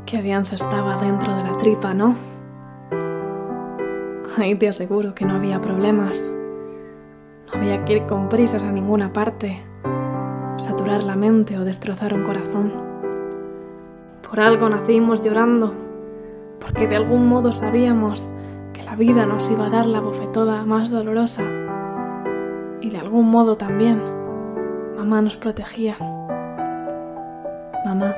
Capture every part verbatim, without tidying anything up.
Qué bien se estaba dentro de la tripa, ¿no? Ahí te aseguro que no había problemas. No había que ir con prisas a ninguna parte, saturar la mente o destrozar un corazón. Por algo nacimos llorando, porque de algún modo sabíamos que la vida nos iba a dar la bofetada más dolorosa. Y de algún modo también, mamá nos protegía. Mamá.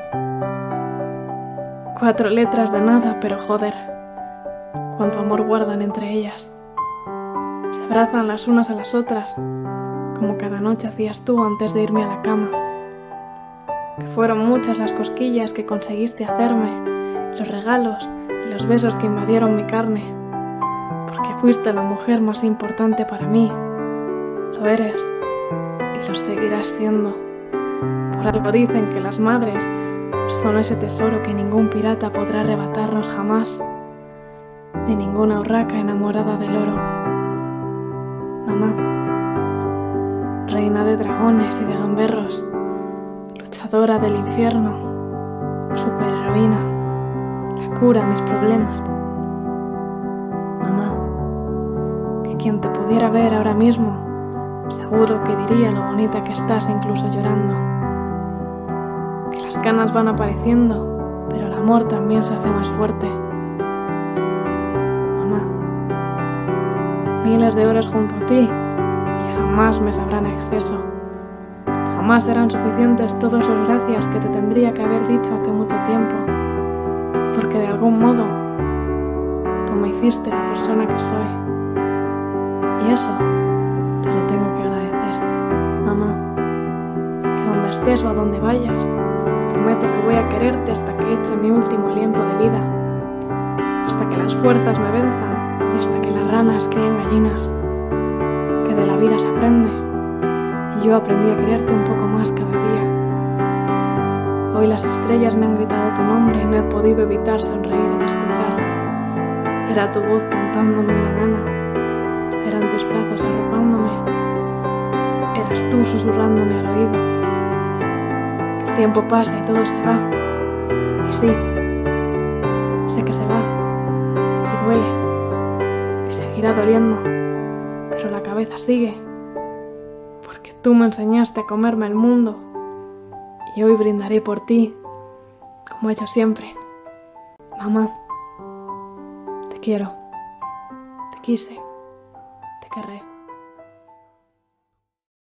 Cuatro letras de nada, pero joder, cuánto amor guardan entre ellas. Se abrazan las unas a las otras, como cada noche hacías tú antes de irme a la cama. Que fueron muchas las cosquillas que conseguiste hacerme, los regalos y los besos que invadieron mi carne, porque fuiste la mujer más importante para mí. Lo eres y lo seguirás siendo. Por algo dicen que las madres son ese tesoro que ningún pirata podrá arrebatarnos jamás, ni ninguna urraca enamorada del oro. Mamá, reina de dragones y de gamberros, luchadora del infierno, superheroína, la cura a mis problemas. Mamá, que quien te pudiera ver ahora mismo, seguro que diría lo bonita que estás incluso llorando. Que las canas van apareciendo, pero el amor también se hace más fuerte. Mamá, miles de horas junto a ti y jamás me sabrán a exceso. Jamás serán suficientes todos los gracias que te tendría que haber dicho hace mucho tiempo, porque de algún modo tú me hiciste la persona que soy. Y eso te lo tengo que agradecer, mamá. Que donde estés o a donde vayas, prometo que voy a quererte hasta que eche mi último aliento de vida, hasta que las fuerzas me venzan y hasta que las ranas críen gallinas. Que de la vida se aprende y yo aprendí a quererte un poco más cada día. Hoy las estrellas me han gritado tu nombre y no he podido evitar sonreír al escuchar. Era tu voz cantándome una nana, eran tus brazos arropándome, eras tú susurrándome al oído. El tiempo pasa y todo se va, y sí, sé que se va, y duele, y seguirá doliendo, pero la cabeza sigue, porque tú me enseñaste a comerme el mundo, y hoy brindaré por ti, como he hecho siempre. Mamá, te quiero, te quise, te querré.